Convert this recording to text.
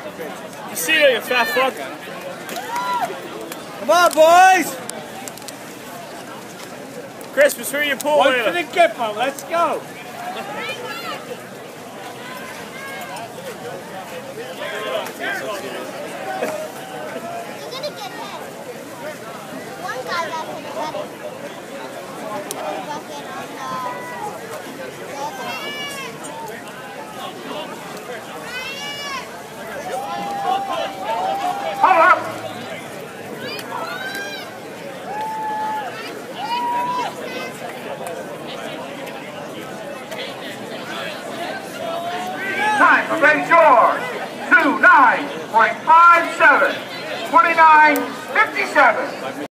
You see that, you fat fuck? Come on, boys! Christmas, who are you pool One later? for the Gippo, let's go! Time for St. George, 2:09.57, 29:57.